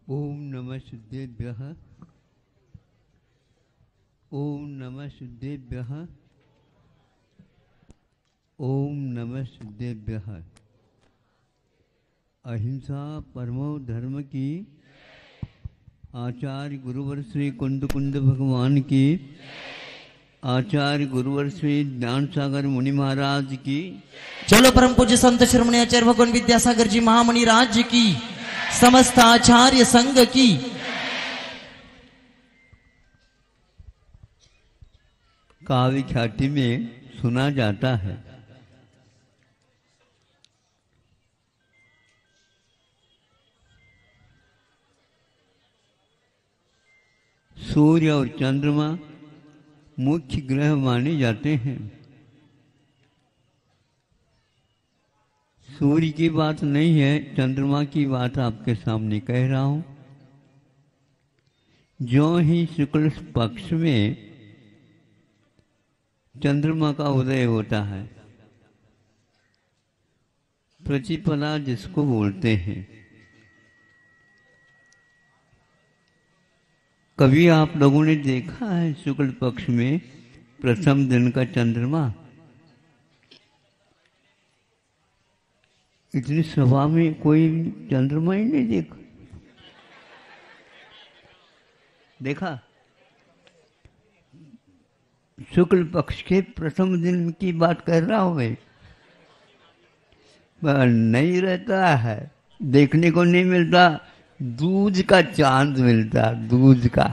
ओम नमः सिद्धेभ्यः। ओम नमः सिद्धेभ्यः। ओम नमः सिद्धेभ्यः। अहिंसा परमो धर्म की। आचार्य गुरुवर श्री कुंद कुंद भगवान की। आचार्य गुरुवर श्री ज्ञान सागर मुनि महाराज की। चलो परम पूज्य संत शिरोमणि आचार्य भगवान विद्यासागर जी महामुनि राज्य की, समस्त आचार्य संघ की। काव्य ख्याति में सुना जाता है, सूर्य और चंद्रमा मुख्य ग्रह माने जाते हैं। सूर्य की बात नहीं है, चंद्रमा की बात आपके सामने कह रहा हूं। जो ही शुक्ल पक्ष में चंद्रमा का उदय होता है, प्रतिपदा जिसको बोलते हैं। कभी आप लोगों ने देखा है शुक्ल पक्ष में प्रथम दिन का चंद्रमा? इतनी सभा में कोई चंद्रमा ही नहीं देखा। शुक्ल पक्ष के प्रथम दिन की बात कर रहा हूं मैं। नहीं रहता है, देखने को नहीं मिलता। दूज का चांद मिलता, दूज का।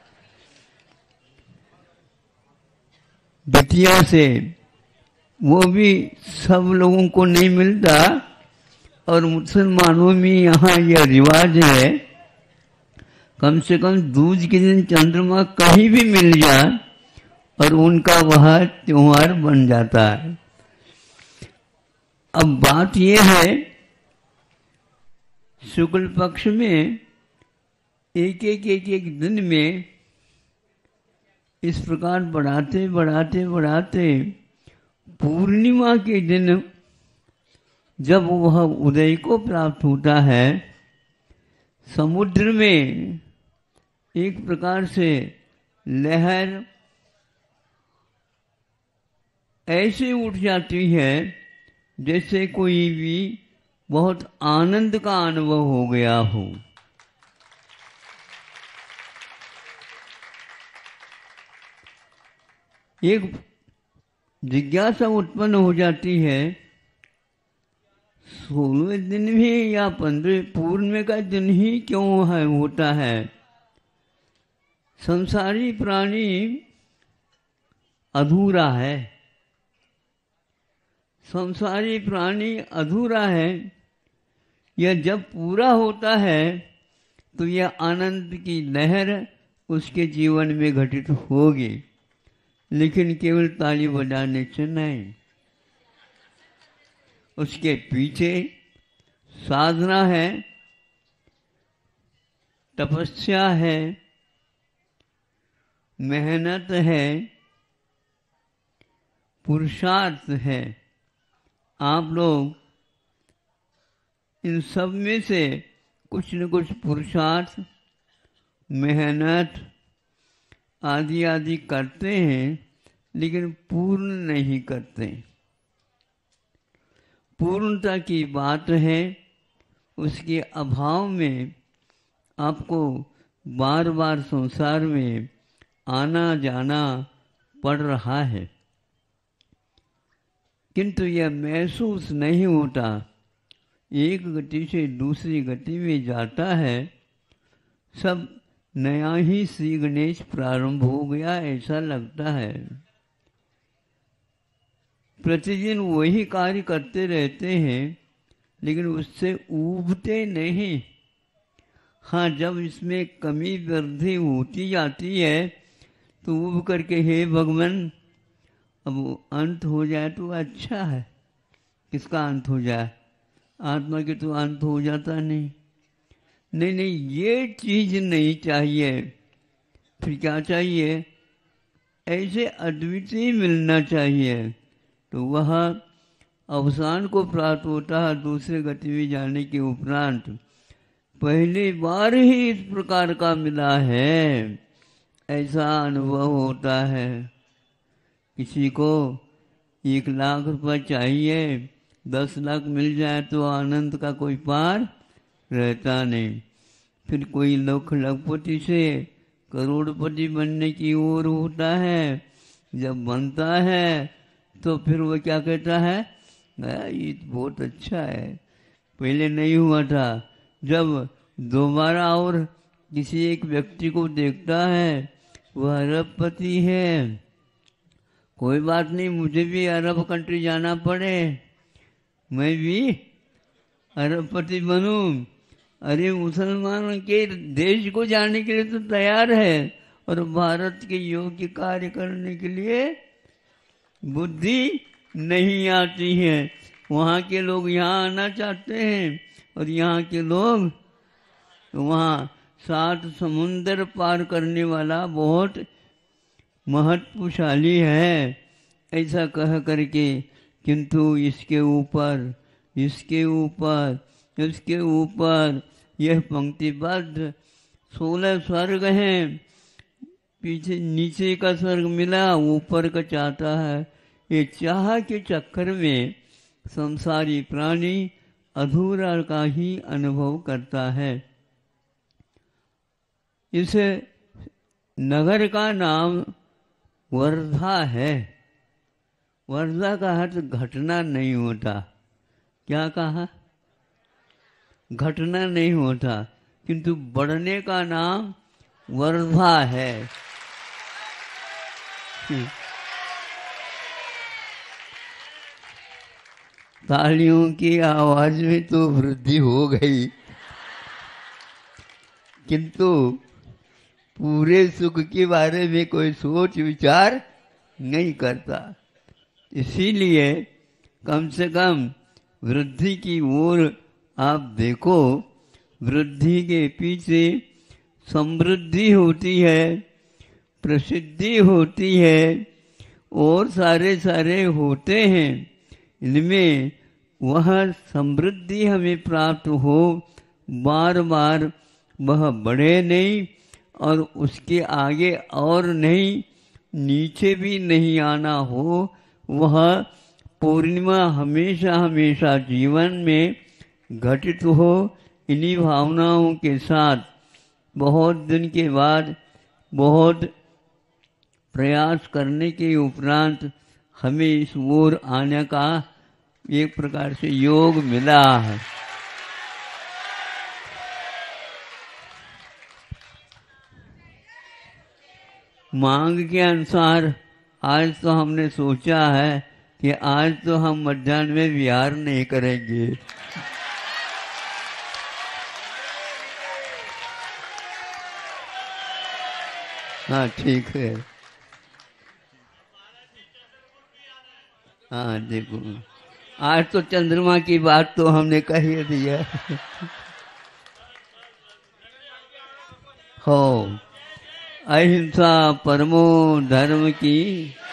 द्वितीया से वो भी सब लोगों को नहीं मिलता। और मुसलमानों में यहाँ यह रिवाज है, कम से कम दूज के दिन चंद्रमा कहीं भी मिल जाए और उनका वह त्योहार बन जाता है। अब बात यह है, शुक्ल पक्ष में एक दिन में इस प्रकार बढ़ाते बढ़ाते बढ़ाते पूर्णिमा के दिन जब वह उदय को प्राप्त होता है, समुद्र में एक प्रकार से लहर ऐसे उठ जाती है जैसे कोई भी बहुत आनंद का अनुभव हो गया हो। एक जिज्ञासा उत्पन्न हो जाती है, 16वें दिन भी या 15 पूर्णिमा का दिन ही क्यों है होता है? संसारी प्राणी अधूरा है। संसारी प्राणी अधूरा है। यह जब पूरा होता है तो यह आनंद की लहर उसके जीवन में घटित होगी, लेकिन केवल ताली बजाने से नहीं। उसके पीछे साधना है, तपस्या है, मेहनत है, पुरुषार्थ है। आप लोग इन सब में से कुछ न कुछ पुरुषार्थ, मेहनत आदि आदि करते हैं, लेकिन पूर्ण नहीं करते। पूर्णता की बात है, उसके अभाव में आपको बार बार संसार में आना जाना पड़ रहा है, किंतु यह महसूस नहीं होता। एक गति से दूसरी गति में जाता है, सब नया ही श्री गणेश प्रारंभ हो गया ऐसा लगता है। प्रतिदिन वही कार्य करते रहते हैं, लेकिन उससे ऊबते नहीं। हाँ, जब इसमें कमी वृद्धि होती जाती है तो ऊब करके हे भगवान अब अंत हो जाए तो अच्छा है। किसका अंत हो जाए? आत्मा के तो अंत हो जाता नहीं। नहीं, ये चीज नहीं चाहिए। फिर क्या चाहिए? ऐसे अद्वितीय मिलना चाहिए। तो वह अवसान को प्राप्त होता है दूसरे गति में जाने के उपरांत। पहली बार ही इस प्रकार का मिला है, ऐसा अनुभव होता है। किसी को 1 लाख रुपए चाहिए, 10 लाख मिल जाए तो आनंद का कोई पार रहता नहीं। फिर कोई लखपति से करोड़पति बनने की ओर होता है, जब बनता है तो फिर वो क्या कहता है, ये बहुत अच्छा है, पहले नहीं हुआ था। जब दोबारा और किसी एक व्यक्ति को देखता है, वह अरबपति है, कोई बात नहीं, मुझे भी अरब कंट्री जाना पड़े, मैं भी अरबपति बनूं। अरे मुसलमानों के देश को जाने के लिए तो तैयार है, और भारत के योग्य कार्य करने के लिए बुद्धि नहीं आती है। वहाँ के लोग यहाँ आना चाहते हैं, और यहाँ के लोग वहाँ 7 समुंदर पार करने वाला बहुत महत्वशाली है, ऐसा कह करके। किंतु इसके ऊपर इसके ऊपर इसके ऊपर यह पंक्तिबद्ध 16 स्वर्ग हैं, पीछे नीचे का स्वर्ग मिला, ऊपर का चाहता है। ये चाह के चक्कर में संसारी प्राणी अधूरा का ही अनुभव करता है। इस नगर का नाम वर्धा है। वर्धा का अर्थ घटना नहीं होता। क्या कहा? घटना नहीं होता, किंतु बढ़ने का नाम वर्धा है। तालियों की आवाज में तो वृद्धि हो गई, किंतु पूरे सुख के बारे में कोई सोच विचार नहीं करता। इसीलिए कम से कम वृद्धि की ओर आप देखो। वृद्धि के पीछे समृद्धि होती है, प्रसिद्धि होती है, और सारे सारे होते हैं। इनमें वह समृद्धि हमें प्राप्त हो, बार बार वह बढ़े नहीं, और उसके आगे और नहीं, नीचे भी नहीं आना हो। वह पूर्णिमा हमेशा हमेशा जीवन में घटित हो। इन्हीं भावनाओं के साथ बहुत दिन के बाद, बहुत प्रयास करने के उपरांत हमें इस ओर आने का एक प्रकार से योग मिला है। मांग के अनुसार आज तो हमने सोचा है कि आज तो हम मध्याह्न में विहार नहीं करेंगे। हाँ ठीक है। हाँ देखो, आज तो चंद्रमा की बात तो हमने कह ही दिया। हो, अहिंसा परमो धर्म की